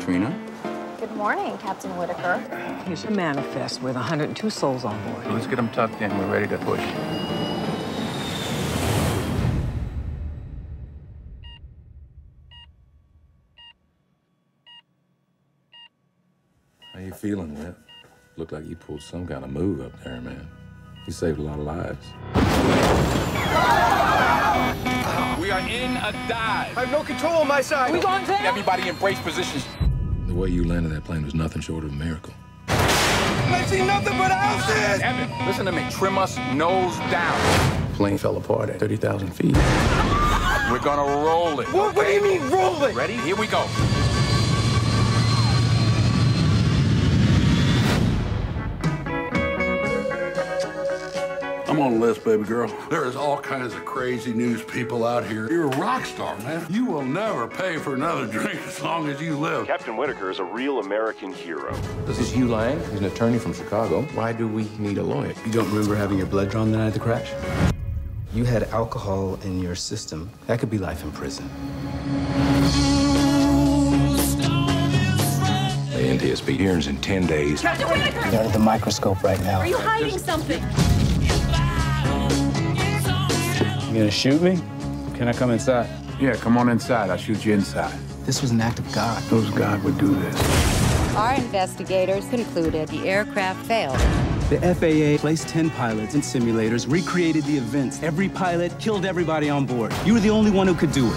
Trina. Good morning, Captain Whitaker. Here's your manifest with 102 souls on board. Let's get them tucked in. We're ready to push. How you feeling, Whit? Looked like you pulled some kind of move up there, man. You saved a lot of lives. We are in a dive. I have no control on my side. We going down? Everybody embrace positions. The way you landed that plane was nothing short of a miracle. I see nothing but houses. Evan, listen to me. Trim us nose down. The plane fell apart at 30,000 feet. We're gonna roll it. What do you mean, roll it? Ready? Here we go. I'm on the list, baby girl. There is all kinds of crazy news people out here. You're a rock star, man. You will never pay for another drink as long as you live. Captain Whitaker is a real American hero. This is Hugh Lang. He's an attorney from Chicago. Why do we need a lawyer? You don't remember having your blood drawn the night of the crash? You had alcohol in your system. That could be life in prison. The NTSB hearings in 10 days. Captain Whitaker! They're under the microscope right now. Are you hiding something? You gonna shoot me? Can I come inside? Yeah, come on inside. I'll shoot you inside. This was an act of God. Those God would do this. Our investigators concluded the aircraft failed. The FAA placed 10 pilots in simulators, recreated the events. Every pilot killed everybody on board. You were the only one who could do it.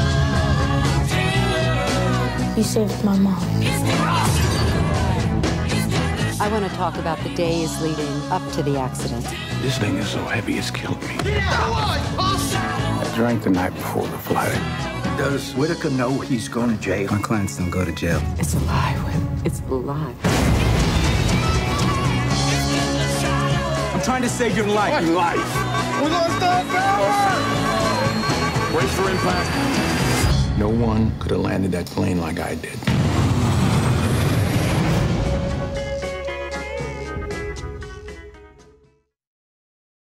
You saved my mom. I want to talk about the days leading up to the accident. This thing is so heavy, it's killed me. I drank the night before the flight. Does Whitaker know he's going to jail? My clients don't go to jail. It's alive, Whit. It's alive. I'm trying to save your life. What life? We're gonna stop power! Brace for impact. No one could have landed that plane like I did.